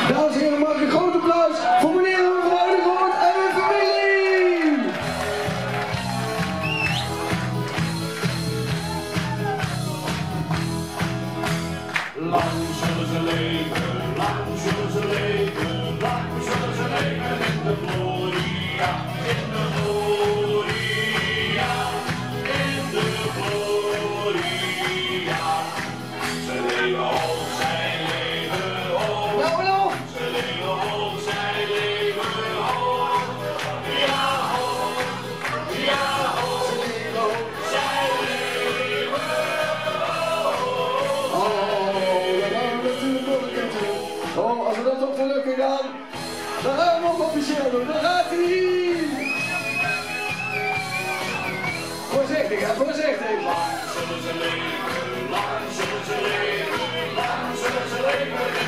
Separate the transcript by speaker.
Speaker 1: Dames en heren, mag ik een groot applaus voor meneer en mevrouw de Groot en hun familie!
Speaker 2: Lang zullen ze leven, lang zullen ze leven, lang zullen ze leven in de gloria, in de gloria, in de gloria. Ze leven hoog, zij leven hoog.
Speaker 1: Nou en af!
Speaker 2: Ze leven hoog, zij leven hoog. Ja hoog, ja hoog. Ze leven hoog, zij leven hoog.
Speaker 1: Oh, dat gaan we natuurlijk nog een keer doen. Oh, als we dat ook te lukken gaan, dan gaan we nog officieel doen. Dan gaat hij! Voorzichtig, hè, voorzichtig!
Speaker 2: Lang zullen ze leven, lang zullen ze leven, lang zullen ze leven.